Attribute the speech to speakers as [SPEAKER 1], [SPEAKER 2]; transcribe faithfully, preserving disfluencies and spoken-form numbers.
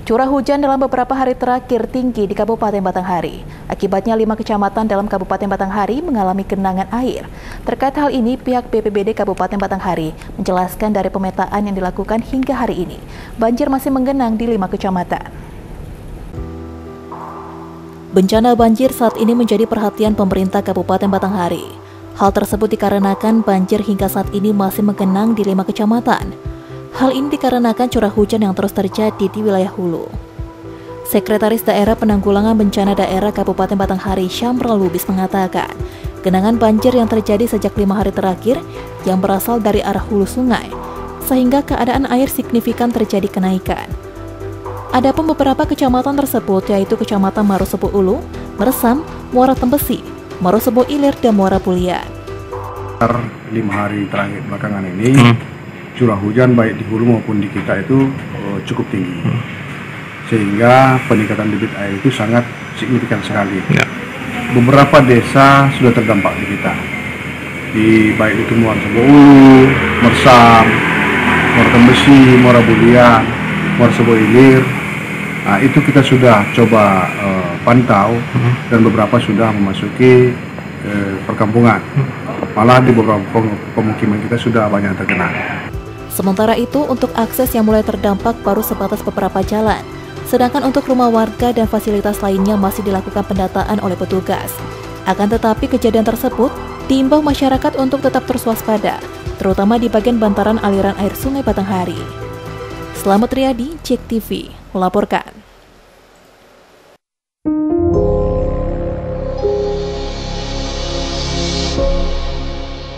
[SPEAKER 1] Curah hujan dalam beberapa hari terakhir tinggi di Kabupaten Batanghari. Akibatnya lima kecamatan dalam Kabupaten Batanghari mengalami genangan air. Terkait hal ini, pihak B P B D Kabupaten Batanghari menjelaskan dari pemetaan yang dilakukan hingga hari ini, banjir masih menggenang di lima kecamatan. Bencana banjir saat ini menjadi perhatian pemerintah Kabupaten Batanghari. Hal tersebut dikarenakan banjir hingga saat ini masih menggenang di lima kecamatan. Hal ini dikarenakan curah hujan yang terus terjadi di wilayah hulu. Sekretaris Daerah Penanggulangan Bencana Daerah Kabupaten Batanghari, Syamral Lubis, mengatakan, genangan banjir yang terjadi sejak lima hari terakhir yang berasal dari arah hulu sungai, sehingga keadaan air signifikan terjadi kenaikan. Adapun beberapa kecamatan tersebut yaitu Kecamatan Marosebo Ulu, Meresam, Muara Tembesi, Marosebo Ilir, dan Muara Bulian.
[SPEAKER 2] Lima hari terakhir belakangan ini, hmm. curah hujan baik di hulu maupun di kita itu uh, cukup tinggi, hmm. sehingga peningkatan debit air itu sangat signifikan sekali. Ya. Beberapa desa sudah terdampak di kita, di baik itu Marosebo Ulu, Meresam, Muara Tembesi, Muara Bulian, Marosebo Ilir. Nah, itu kita sudah coba uh, pantau, hmm. dan beberapa sudah memasuki uh, perkampungan. Hmm. Malah di beberapa pemukiman kita sudah banyak terkena.
[SPEAKER 1] Sementara itu, untuk akses yang mulai terdampak baru sebatas beberapa jalan. Sedangkan untuk rumah warga dan fasilitas lainnya masih dilakukan pendataan oleh petugas. Akan tetapi kejadian tersebut diimbau masyarakat untuk tetap terus waspada, terutama di bagian bantaran aliran air Sungai Batanghari. Slamet Riyadi, Cek T V, melaporkan.